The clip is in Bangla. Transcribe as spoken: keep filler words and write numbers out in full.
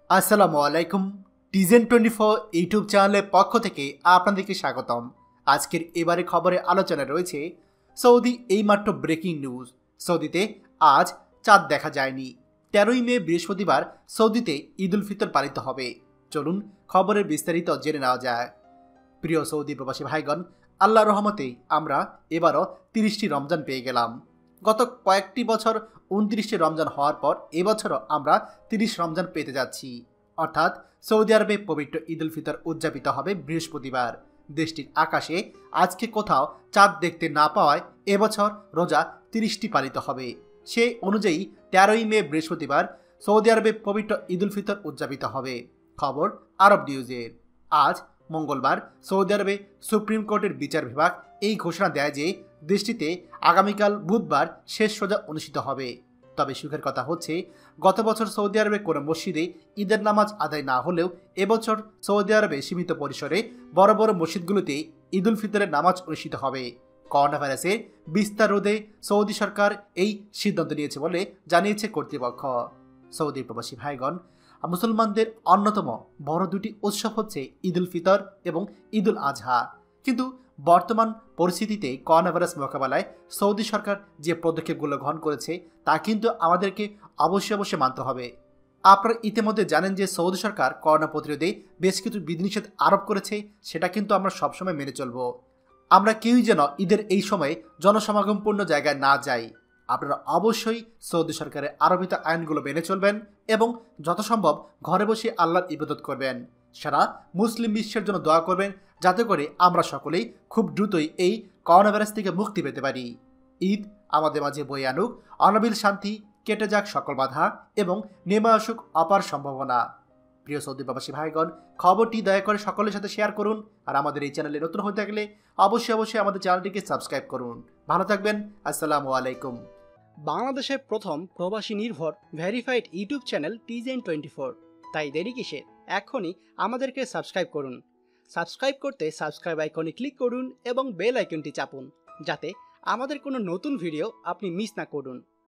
আসসালামু আলাইকুম। টিজেন টোয়েন্টি ফোর ইউটিউব চ্যানেলের পক্ষ থেকে আপনাদেরকে স্বাগতম। আজকের এবারে খবরে আলোচনা রয়েছে সৌদি এইমাত্র ব্রেকিং নিউজ। সৌদিতে আজ চাঁদ দেখা যায়নি। তেরোই মে বৃহস্পতিবার সৌদিতে ঈদ উল ফিতর পালিত হবে। চলুন খবরের বিস্তারিত জেনে নেওয়া যায়। প্রিয় সৌদি প্রবাসী ভাইগণ, আল্লাহর রহমতে আমরা এবারও তিরিশটি রমজান পেয়ে গেলাম। গত কয়েকটি বছর উনত্রিশটি রমজান হওয়ার পর এবছরও আমরা তিরিশ রমজান পেতে যাচ্ছি। অর্থাৎ সৌদি আরবে পবিত্র ঈদ উল ফিতর উদযাপিত হবে বৃহস্পতিবার। দেশটির আকাশে আজকে কোথাও চাঁদ দেখতে না পাওয়ায় এবছর রোজা তিরিশটি পালিত হবে। সেই অনুযায়ী তেরোই মে বৃহস্পতিবার সৌদি আরবে পবিত্র ঈদ উল ফিতর উদযাপিত হবে। খবর আরব নিউজের। আজ মঙ্গলবার সৌদি আরবে সুপ্রিম কোর্টের বিচার বিভাগ এই ঘোষণা দেয় যে দেশটিতে আগামীকাল বুধবার শেষ রোজা অনুষ্ঠিত হবে। তবে সুখের কথা হচ্ছে, গত বছর সৌদি আরবে কোনো মসজিদে ঈদের নামাজ আদায় না হলেও এবছর সৌদি আরবে সীমিত পরিসরে বড় বড় মসজিদগুলোতে ঈদ উল ফিতরের নামাজ অনুষ্ঠিত হবে। করোনা ভাইরাসের বিস্তার রোধে সৌদি সরকার এই সিদ্ধান্ত নিয়েছে বলে জানিয়েছে কর্তৃপক্ষ। সৌদি প্রবাসী ভাইগণ, মুসলমানদের অন্যতম বড় দুটি উৎসব হচ্ছে ঈদ উল ফিতর এবং ঈদ উল আজহা। কিন্তু বর্তমান পরিস্থিতিতে করোনা ভাইরাস মোকাবেলায় সৌদি সরকার যে পদক্ষেপগুলো গ্রহণ করেছে তা কিন্তু আমাদেরকে অবশ্যই অবশ্যই মানতে হবে। আপনারা ইতিমধ্যে জানেন যে সৌদি সরকার করোনা প্রতিরোধে বেশ কিছু বিধিনিষেধ আরোপ করেছে, সেটা কিন্তু আমরা সবসময় মেনে চলব। আমরা কেউই যেন ঈদের এই সময়ে জনসমাগমপূর্ণ জায়গায় না যাই। আপনারা অবশ্যই সৌদি সরকারের আরোপিত আইনগুলো মেনে চলবেন এবং যত সম্ভব ঘরে বসে আল্লাহর ইবাদত করবেন। সারা মুসলিম বিশ্বের জন্য দোয়া করবেন যাতে করে আমরা সকলেই খুব দ্রুতই এই করোনা ভাইরাস থেকে মুক্তি পেতে পারি। ঈদ আমাদের মাঝে বয়ে আনুক অনাবিল শান্তি, কেটে যাক সকল বাধা এবং নেমে আসুক অপার সম্ভাবনা। প্রিয় সৌদি প্রবাসী ভাইগণ, খবরটি দয়া করে সকলের সাথে শেয়ার করুন। আর আমাদের এই চ্যানেলে নতুন হয়ে থাকলে অবশ্যই অবশ্যই আমাদের চ্যানেলটিকে সাবস্ক্রাইব করুন। ভালো থাকবেন। আসসালামু আলাইকুম। বাংলাদেশের প্রথম প্রবাসী নির্ভর ভেরিফাইড ইউটিউব চ্যানেল টিজেন টোয়েন্টি ফোর। তাই দেরি কিসের, এখনই আমাদেরকে সাবস্ক্রাইব করুন। সাবস্ক্রাইব করতে সাবস্ক্রাইব আইকনে ক্লিক করুন এবং বেল আইকনটি চাপুন, যাতে আমাদের কোনো নতুন ভিডিও আপনি মিস না করুন।